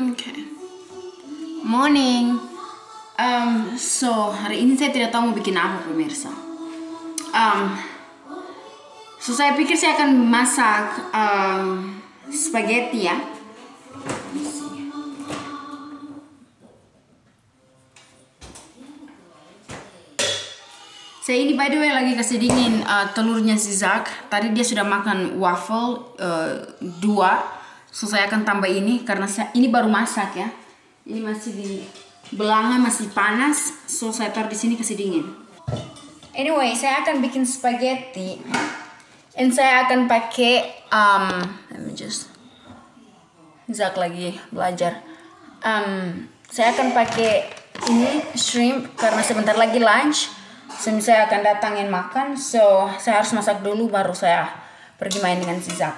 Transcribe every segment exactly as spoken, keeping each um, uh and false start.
Okay. Morning. Um, so hari ini saya tidak tahu mau bikin apa pemirsa. Um, so saya pikir saya akan masak um, spaghetti ya. Saya ini by the way lagi kasih dingin uh, telurnya si Zak. Tadi dia sudah makan waffle uh, dua. So saya akan tambah ini karena saya, ini baru masak ya. Ini masih di belanga masih panas. So saya taruh di sini kasih dingin. Anyway, saya akan bikin spaghetti. Dan saya akan pakai um, let me just Zak lagi belajar. Um, saya akan pakai ini shrimp karena sebentar lagi lunch. So, saya akan datangin makan, so saya harus masak dulu baru saya pergi main dengan si Zak.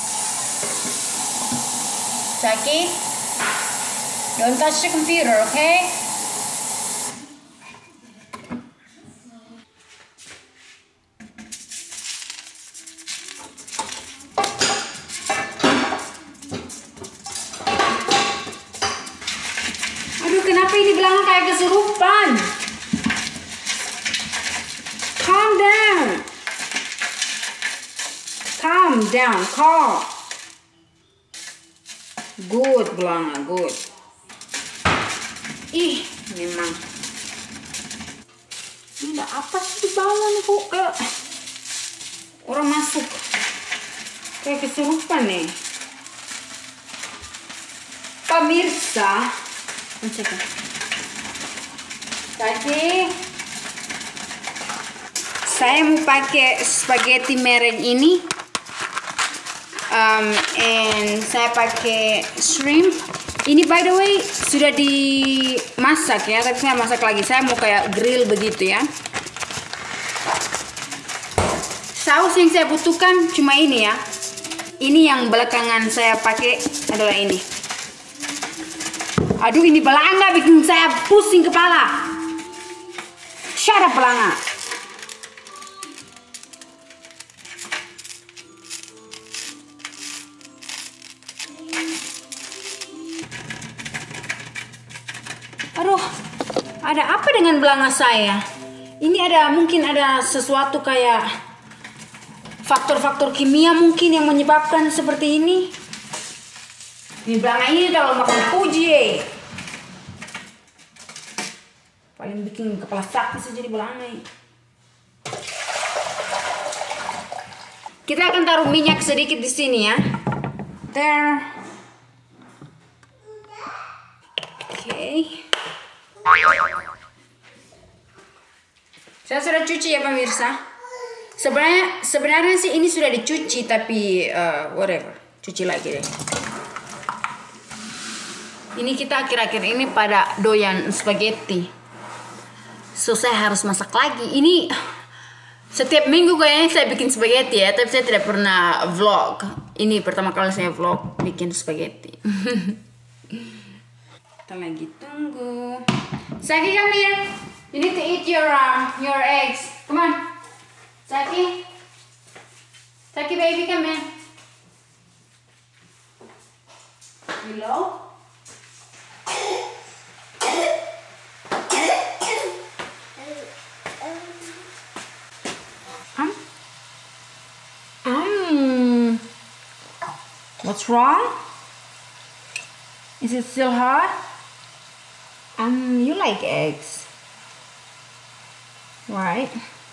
Zaki, don't touch the computer, okay? Aduh, kenapa ini belakang kayak kesurupan? Calm down. Calm down. Calm. Good, belanga. Good. Ih, memang. Ini ada apa sih di bawah nih kok kayak orang masuk. Kayak kesurupan nih. Pemirsa. Cek. Tadi saya mau pakai spaghetti mereng ini, um, and saya pakai shrimp. Ini by the way sudah dimasak ya, tapi saya masak lagi. Saya mau kayak grill begitu ya. Saus yang saya butuhkan cuma ini ya. Ini yang belakangan saya pakai adalah ini. Aduh, ini belanga bikin saya pusing kepala. Shut up belanga. Aduh, ada apa dengan belanga saya? Ini ada mungkin ada sesuatu kayak faktor-faktor kimia mungkin yang menyebabkan seperti ini. Ini belanga ini kalau makan puji, paling bikin kepala sakit saja di belanga ini. Kita akan taruh minyak sedikit di sini ya. There. Oke. Okay. Saya sudah cuci ya pemirsa. Sebenarnya sebenarnya sih ini sudah dicuci tapi uh, whatever, cuci lagi deh. Ini kita akhir-akhir ini pada doyan spaghetti. So saya harus masak lagi. Ini setiap minggu kayaknya saya bikin spaghetti ya, tapi saya tidak pernah vlog. Ini pertama kali saya vlog bikin spaghetti. Kita lagi tunggu. Zaki, come here. You need to eat your uh, your eggs. Come on. Zaki. Zaki baby, come here. Hello? Um. Um. What's wrong? Is it still hot? Um, you like eggs, right?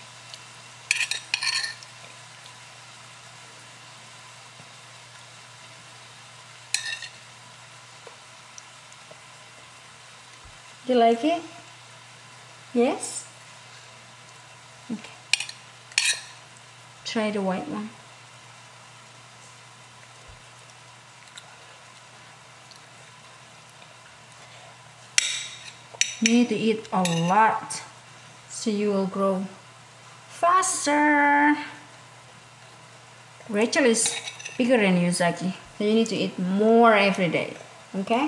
Do you like it? Yes? Okay. Try the white one. You need to eat a lot so you will grow faster. Rachel is bigger than you, Zaki. So you need to eat more every day. Okay?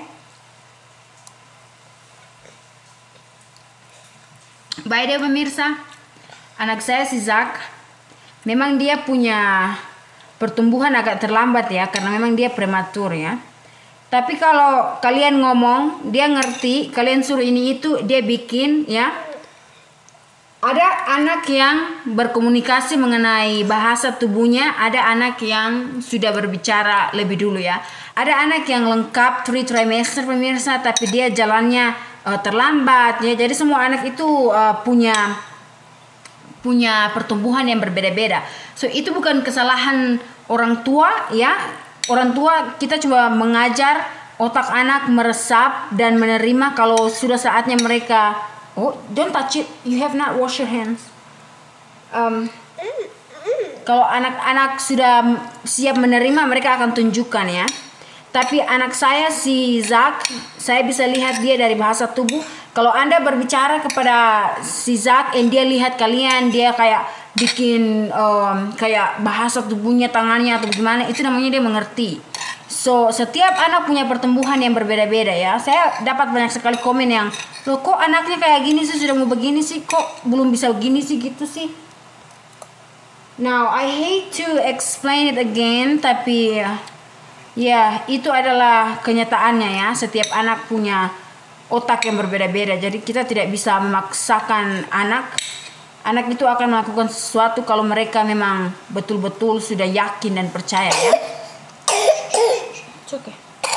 By the way pemirsa, anak saya si Zak, memang dia punya pertumbuhan agak terlambat ya, karena memang dia prematur ya. Tapi kalau kalian ngomong, dia ngerti, kalian suruh ini itu, dia bikin ya. Ada anak yang berkomunikasi mengenai bahasa tubuhnya, ada anak yang sudah berbicara lebih dulu ya. Ada anak yang lengkap three trimester pemirsa, tapi dia jalannya uh, terlambat ya. Jadi semua anak itu uh, punya punya pertumbuhan yang berbeda-beda. So itu bukan kesalahan orang tua ya. Orang tua kita coba mengajar otak anak meresap dan menerima kalau sudah saatnya mereka. Oh, don't touch it. You have not washed your hands. Um, kalau anak-anak sudah siap menerima, mereka akan tunjukkan ya. Tapi anak saya si Zak, saya bisa lihat dia dari bahasa tubuh. Kalau Anda berbicara kepada si Zak, dan dia lihat kalian, dia kayak bikin um, kayak bahasa tubuhnya, tangannya atau gimana, itu namanya dia mengerti. So, setiap anak punya pertumbuhan yang berbeda-beda ya. Saya dapat banyak sekali komen yang, loh kok anaknya kayak gini sih, sudah mau begini sih, kok belum bisa begini sih, gitu sih. Now, I hate to explain it again, tapi ya, itu adalah kenyataannya ya. Setiap anak punya otak yang berbeda-beda. Jadi kita tidak bisa memaksakan anak. Anak itu akan melakukan sesuatu kalau mereka memang betul-betul sudah yakin dan percaya ya. It's okay.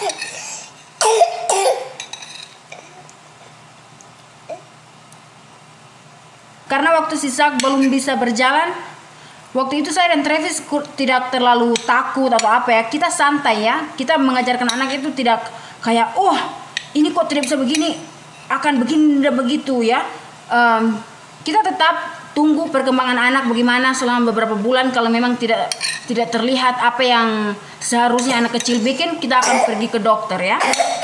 Karena waktu si Zak belum bisa berjalan, waktu itu saya dan Travis tidak terlalu takut atau apa ya. Kita santai ya. Kita mengajarkan anak itu tidak kayak, oh ini kok tidak bisa begini, akan begini dan begitu ya. Um, kita tetap tunggu perkembangan anak bagaimana selama beberapa bulan. Kalau memang tidak tidak terlihat apa yang seharusnya anak kecil bikin, kita akan pergi ke dokter ya.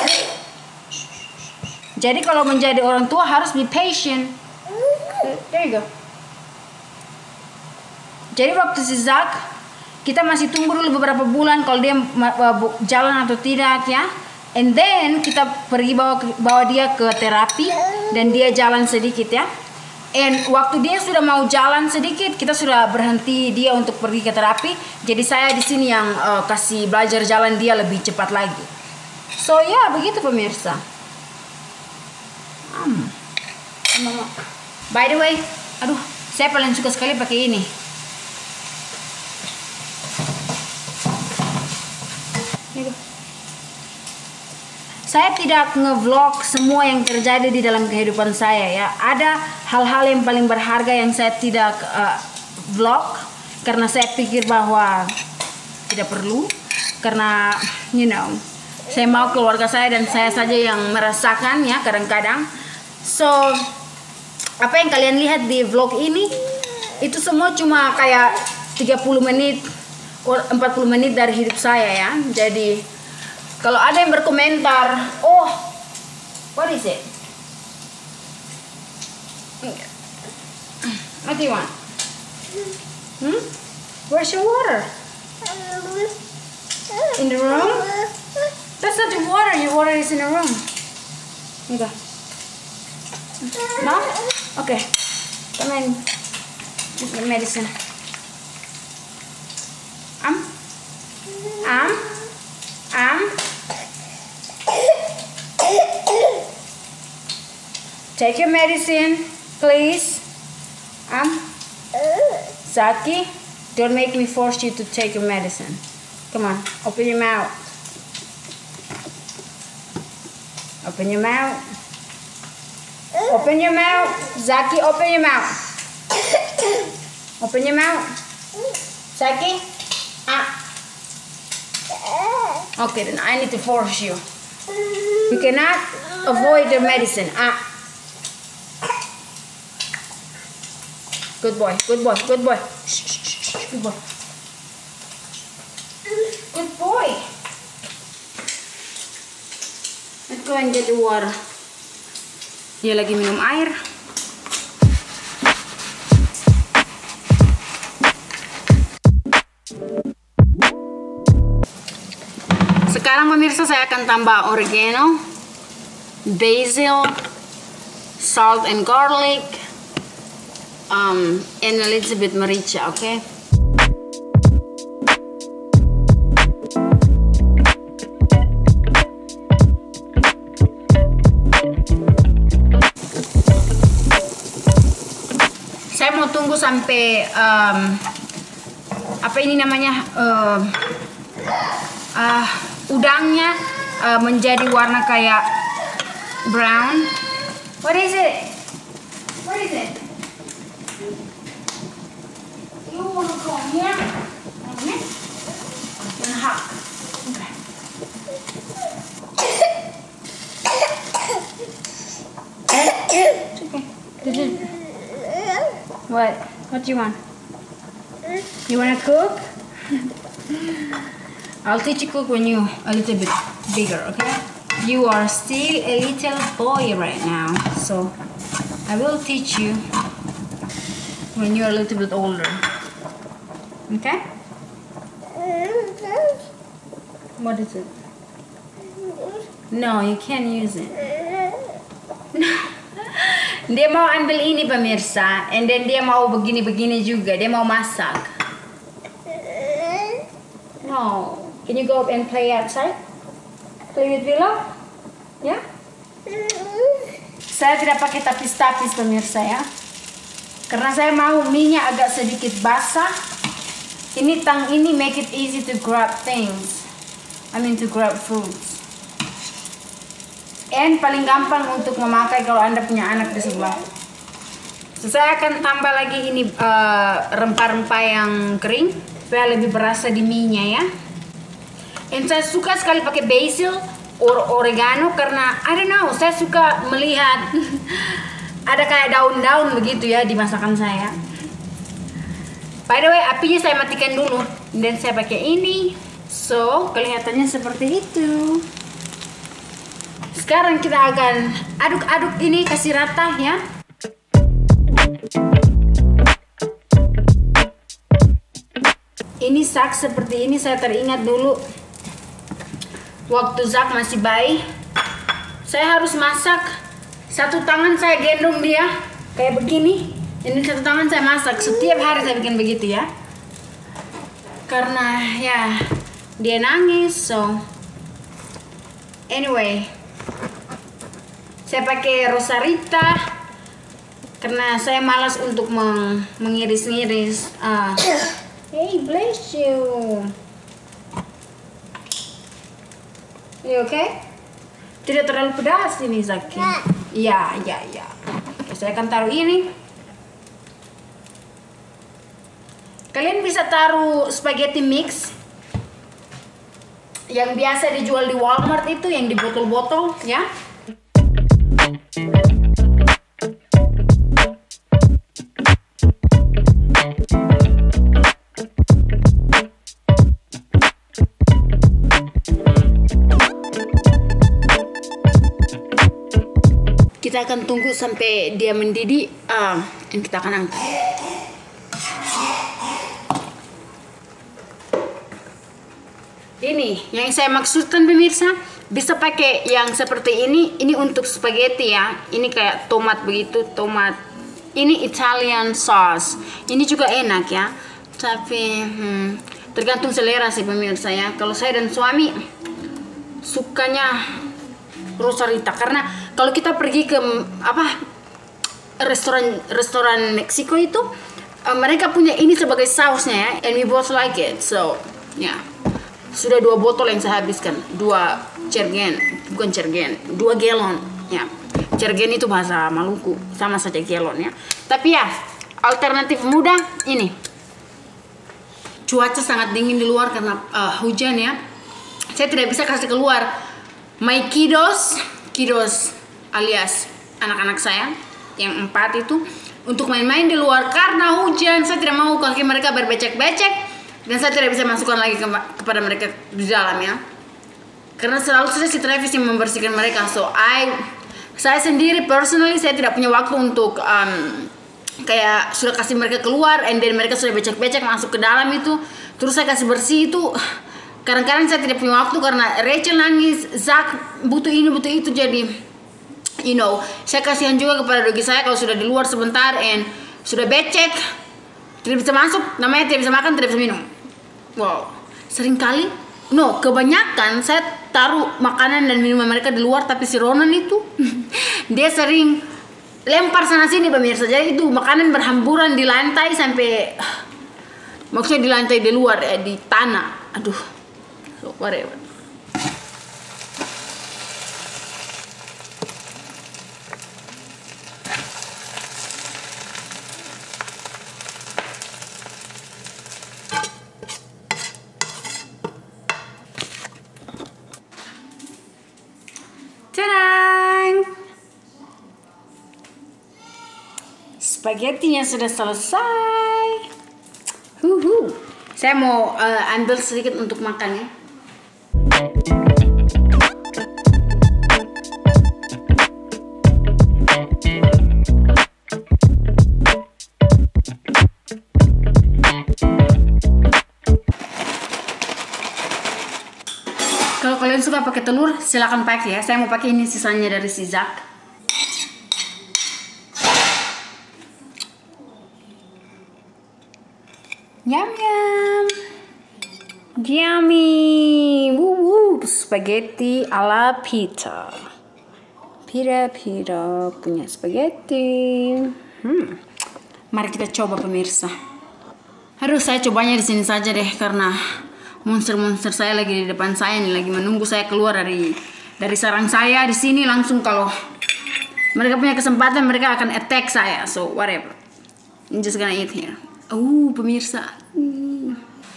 Jadi kalau menjadi orang tua harus be patient. There you go. Jadi waktu si Zak, kita masih tunggu dulu beberapa bulan kalau dia jalan atau tidak ya. And then kita pergi bawa bawa dia ke terapi dan dia jalan sedikit ya. And waktu dia sudah mau jalan sedikit, kita sudah berhenti dia untuk pergi ke terapi. Jadi saya di sini yang uh, kasih belajar jalan dia lebih cepat lagi. So ya yeah, begitu pemirsa. Hmm. By the way, aduh, saya paling suka sekali pakai ini. Saya tidak ngevlog semua yang terjadi di dalam kehidupan saya ya. Ada hal-hal yang paling berharga yang saya tidak uh, vlog karena saya pikir bahwa tidak perlu, karena you know, saya mau keluarga saya dan saya saja yang merasakan ya kadang-kadang. So apa yang kalian lihat di vlog ini itu semua cuma kayak tiga puluh menit atau empat puluh menit dari hidup saya ya. Jadi kalau ada yang berkomentar, oh, what is it? What do you want? Hmm? Where's your water? In the room? That's not the water. Your water is in the room. Here you go. No? Okay. Come in. Get the medicine. Am? Am? Am? Take your medicine, please. Um, Zaki, don't make me force you to take your medicine. Come on, open your mouth. Open your mouth. Open your mouth. Zaki, open your mouth. Open your mouth. Zaki, ah. Okay, then I need to force you. You cannot avoid the medicine. Ah. Good boy, good boy, good boy. Shh, shh, shh, shh. Good boy. Good boy. Let's go and get the water. Dia lagi minum air. Sekarang pemirsa saya akan tambah oregano, basil, salt and garlic, um, and a little bit merica, okay? tunggu sampai um, apa ini namanya uh, uh, udangnya uh, menjadi warna kayak brown. What is it? What is it? You wanna come here? Okay. Wanna hug? Okay. It's okay. This is what? What do you want? You wanna cook? I'll teach you cook when you a little bit bigger, okay? You are still a little boy right now, so I will teach you when you're a little bit older. Okay? What is it? No, you can't use it. Dia mau ambil ini pemirsa, and then dia mau begini-begini juga. Dia mau masak. No. Can you go up and play outside? Play with Willow? Ya? Saya tidak pakai tapis-tapis pemirsa ya. Karena saya mau mie-nya agak sedikit basah. Ini tang ini make it easy to grab things. I mean to grab fruits. And paling gampang untuk memakai kalau Anda punya anak di sebelah. So, saya akan tambah lagi ini rempah-rempah uh, yang kering supaya lebih berasa di mie-nya ya. And saya suka sekali pakai basil or oregano karena I don't know, saya suka melihat ada kayak daun-daun begitu ya di masakan saya. By the way, apinya saya matikan dulu dan saya pakai ini. So, kelihatannya seperti itu. Sekarang kita akan aduk-aduk ini, kasih rata ya. Ini Zak seperti ini, saya teringat dulu waktu Zak masih bayi. Saya harus masak, satu tangan saya gendong dia kayak begini. Ini satu tangan saya masak, setiap hari saya bikin begitu ya. Karena ya dia nangis, so anyway. Saya pakai Rosarita karena saya malas untuk meng mengiris-ngiris. Uh, hey, bless you. You okay? Tidak terlalu pedas ini Zaki. Iya, iya, iya. Saya akan taruh ini. Kalian bisa taruh spaghetti mix yang biasa dijual di Walmart itu, yang di botol-botol ya. Kita akan tunggu sampai dia mendidih, uh, dan kita akan angkat. Ini yang saya maksudkan pemirsa, bisa pakai yang seperti ini. Ini untuk spaghetti ya. Ini kayak tomat begitu, tomat. Ini Italian sauce. Ini juga enak ya. Tapi hmm, tergantung selera sih pemirsa ya. Kalau saya dan suami sukanya Rosarita karena kalau kita pergi ke apa restoran restoran Meksiko itu uh, mereka punya ini sebagai sausnya ya, and we both like it, so ya yeah. Sudah dua botol yang saya habiskan, dua cergen, bukan cergen, dua galon ya. Cergen itu bahasa Maluku, sama saja galon ya. Tapi ya alternatif mudah ini. Cuaca sangat dingin di luar karena uh, hujan ya. Saya tidak bisa kasih keluar my kiddos, kiddos alias anak-anak saya yang empat itu untuk main-main di luar karena hujan. Saya tidak mau kaki mereka berbecek-becek dan saya tidak bisa masukkan lagi ke kepada mereka di dalam ya. Karena selalu saja si Travis yang membersihkan mereka. So I, saya sendiri personally saya tidak punya waktu untuk um, kayak sudah kasih mereka keluar and then mereka sudah becek-becek masuk ke dalam itu. Terus saya kasih bersih itu. Kadang-kadang saya tidak punya waktu karena Rachel nangis, Zak butuh ini, butuh itu. Jadi, you know, saya kasihan juga kepada dogi saya kalau sudah di luar sebentar and sudah becek, tidak bisa masuk, namanya tidak bisa makan, tidak bisa minum. Wow, seringkali, no, kebanyakan saya taruh makanan dan minuman mereka di luar, tapi si Ronan itu, dia sering lempar sana sini pemirsa. Jadi itu makanan berhamburan di lantai sampai maksudnya di lantai di luar ya, di tanah. Aduh. So, whatever. Tadang! Spaghettinya sudah selesai. Huhu. Saya mau uh, ambil sedikit untuk makan ya. Kalau kalian suka pakai telur, silakan pakai ya. Saya mau pakai ini sisanya dari si Zak. Yum yum, yummy, woo woo, spaghetti ala pita. Pita pita punya spaghetti. Hmm. Mari kita coba pemirsa. Harus saya cobanya di sini saja deh karena monster-monster saya lagi di depan saya nih, lagi menunggu saya keluar dari dari sarang saya di sini. Langsung kalau mereka punya kesempatan mereka akan attack saya. So whatever, I'm just gonna eat here. Oh pemirsa, hmm.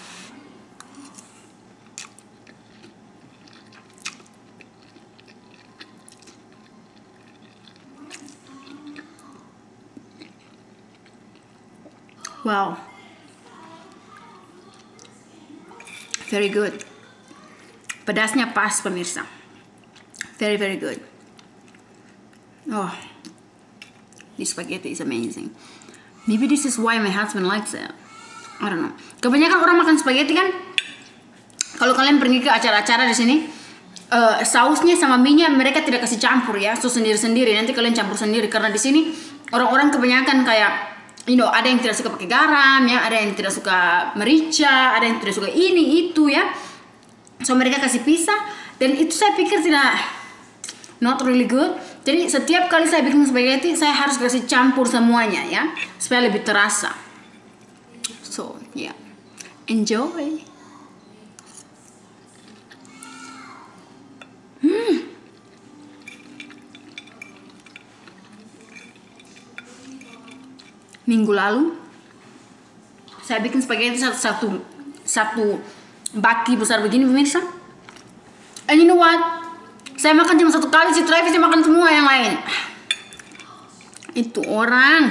Wow. Very good. Pedasnya pas pemirsa. Very very good. Oh, this spaghetti is amazing. Maybe this is why my husband likes it. I don't know. Kebanyakan orang makan spaghetti kan, kalau kalian pergi ke acara-acara di sini, uh, sausnya sama minyak mereka tidak kasih campur ya, so sendiri-sendiri. Nanti kalian campur sendiri karena di sini orang-orang kebanyakan kayak, you know, ada yang tidak suka pakai garam ya, ada yang tidak suka merica, ada yang tidak suka ini itu ya. So mereka kasih pisah dan itu saya pikir tidak not really good. Jadi setiap kali saya bikin spaghetti saya harus kasih campur semuanya ya supaya lebih terasa. So yeah, enjoy. Hmm. Minggu lalu saya bikin spaghetti satu satu satu baki besar begini pemirsa. And you know what? Saya makan cuma satu kali, si Travis dia makan semua yang lain. Itu orang.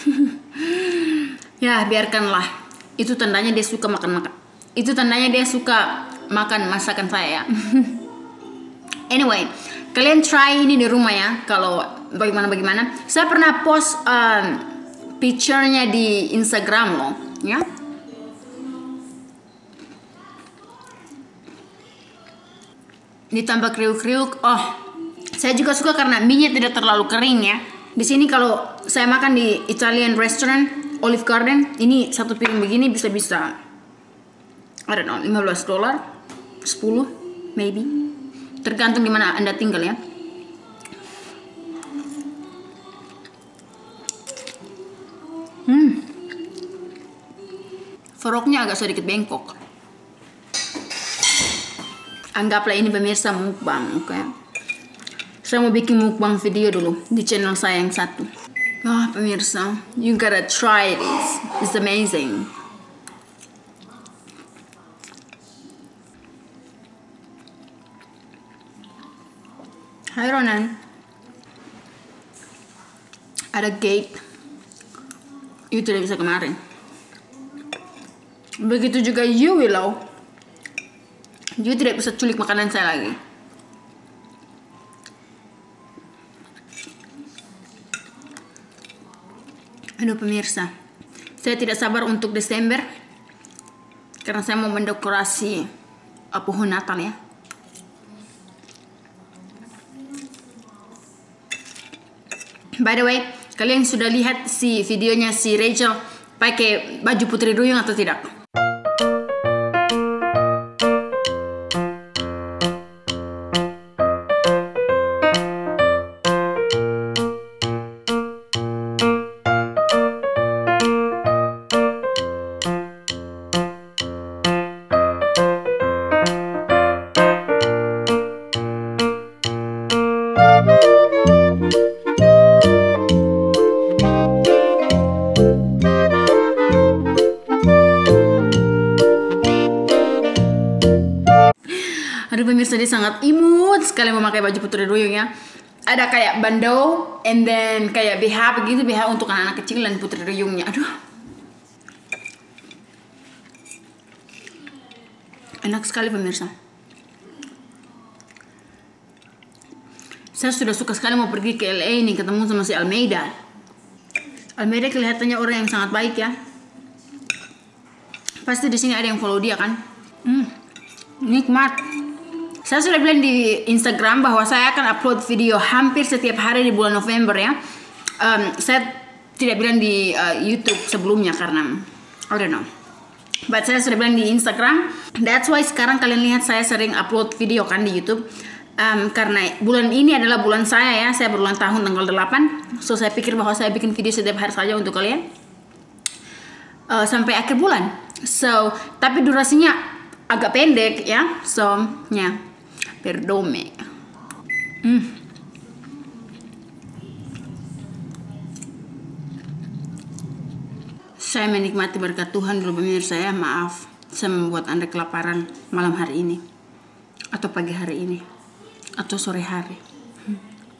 Ya biarkanlah. Itu tandanya dia suka makan makan. Itu tandanya dia suka makan masakan saya. Anyway, kalian try ini di rumah ya. Kalau bagaimana bagaimana. Saya pernah post um, picture-nya di Instagram loh, ya. Ditambah kriuk-kriuk. Oh, saya juga suka karena minyak tidak terlalu kering ya. Di sini kalau saya makan di Italian restaurant Olive Garden, ini satu piring begini bisa-bisa I don't know, lima belas dolar, sepuluh maybe. Tergantung di mana Anda tinggal ya. Hmm. Foroknya agak sedikit bengkok. Anggaplah ini pemirsa mukbang, oke? Okay? Saya mau bikin mukbang video dulu di channel saya yang satu. Wah, pemirsa, you gotta try this. It's amazing. Hai Ronan. Ada gate. You tidak bisa kemarin. Begitu juga you, Willow. You tidak bisa culik makanan saya lagi. Aduh pemirsa, saya tidak sabar untuk Desember karena saya mau mendekorasi pohon Natal ya. By the way, kalian sudah lihat si videonya si Rachel pakai baju putri duyung atau tidak? sekali pemirsa, dia sangat imut sekali memakai baju putri duyung ya. Ada kayak bandeau, and then kayak B H begitu, B H untuk anak-anak kecil dan putri duyungnya. Aduh, enak sekali pemirsa. Saya sudah suka sekali mau pergi ke L A ini, ketemu sama si Almeida. Almeida kelihatannya orang yang sangat baik ya. Pasti di sini ada yang follow dia kan. Hmm, nikmat. Saya sudah bilang di Instagram bahwa saya akan upload video hampir setiap hari di bulan November ya. Um, saya tidak bilang di uh, YouTube sebelumnya karena I don't know. But saya sudah bilang di Instagram. That's why sekarang kalian lihat saya sering upload video kan di YouTube. Um, karena bulan ini adalah bulan saya ya. Saya berulang tahun tanggal delapan. So saya pikir bahwa saya bikin video setiap hari saja untuk kalian. Uh, sampai akhir bulan. So, tapi durasinya agak pendek ya. So, ya. Perdome. Hmm. Saya menikmati berkat Tuhan dulu pemirsa ya. Maaf, saya membuat Anda kelaparan malam hari ini, atau pagi hari ini, atau sore hari. Hmm.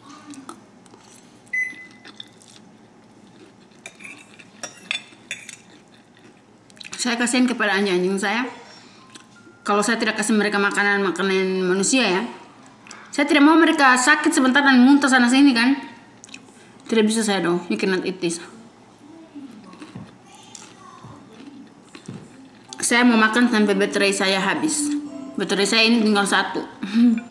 Saya kasihan kepada anjing-anjing saya. Kalau saya tidak kasih mereka makanan-makanan manusia ya, saya tidak mau mereka sakit sebentar dan muntah sana sini kan. Tidak bisa saya dong. You cannot eat this. Saya mau makan sampai baterai saya habis. Baterai saya ini tinggal satu.